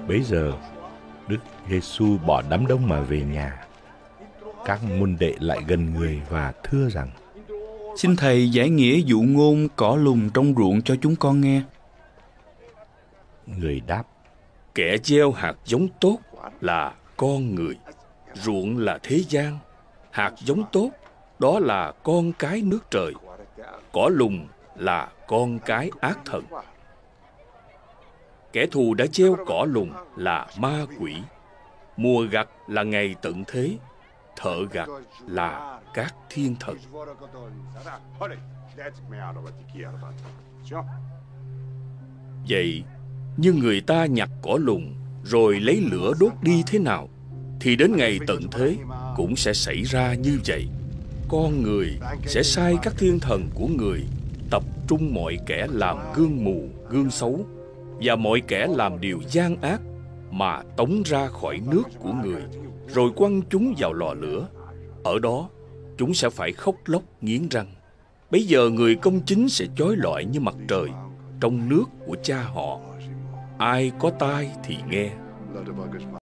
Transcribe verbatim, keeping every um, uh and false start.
Bấy giờ Đức Giêsu bỏ đám đông mà về nhà. Các môn đệ lại gần người và thưa rằng: Xin Thầy giải nghĩa dụ ngôn cỏ lùn trong ruộng cho chúng con nghe. Người đáp: Kẻ gieo hạt giống tốt là con người, ruộng là thế gian. Hạt giống tốt đó là con cái nước trời, cỏ lùn là con cái ác thần. Kẻ thù đã gieo cỏ lùn là ma quỷ. Mùa gặt là ngày tận thế, thợ gặt là các thiên thần. Vậy, như người ta nhặt cỏ lùn rồi lấy lửa đốt đi thế nào, thì đến ngày tận thế cũng sẽ xảy ra như vậy. Con người sẽ sai các thiên thần của người tập trung mọi kẻ làm gương mù, gương xấu và mọi kẻ làm điều gian ác mà tống ra khỏi nước của người, rồi quăng chúng vào lò lửa. Ở đó chúng sẽ phải khóc lóc nghiến răng. Bấy giờ người công chính sẽ chói lọi như mặt trời trong nước của cha họ. Ai có tai thì nghe.